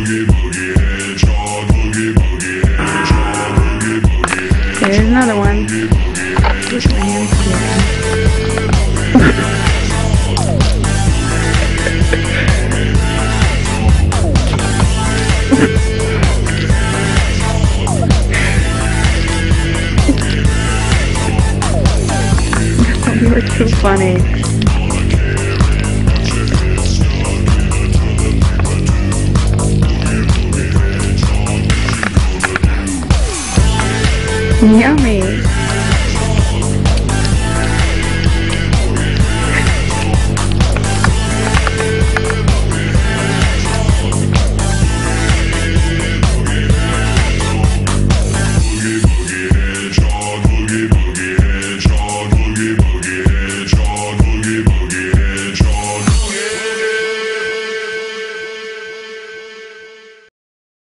There's another one. Push my hands You were too funny. Yummy.